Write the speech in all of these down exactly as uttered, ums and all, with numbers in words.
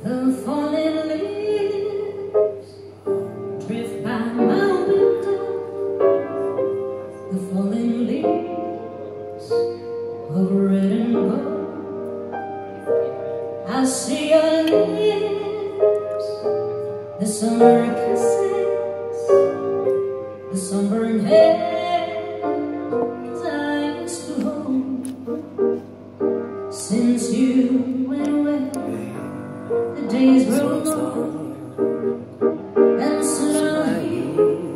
The falling leaves drift by my window. The falling leaves of red and gold. I see your lips, the summer kisses, the sunburned hands I used to hold. Since you went away, the days grow long, and soon I'll hear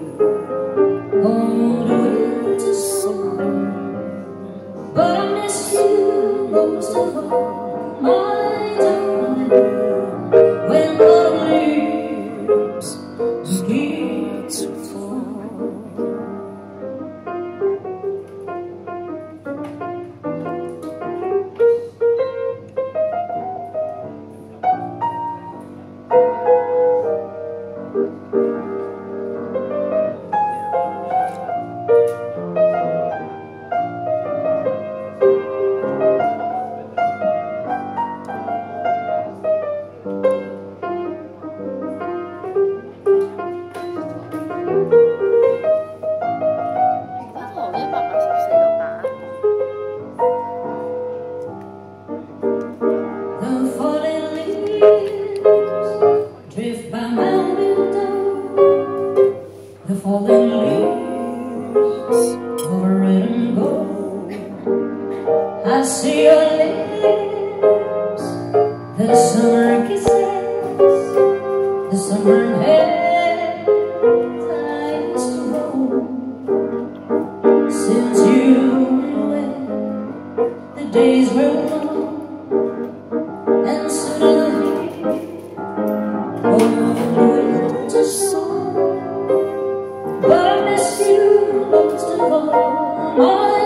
old winter song. But I miss you most of all, my darling, when the leaves begin to fall. Drift by my window, the falling leaves of red and gold. I see your lips, the summer kisses, the summer hands I used to hold. Since you went away, the days grow long, and soon I'll oh, winter song. But I miss you most of all, my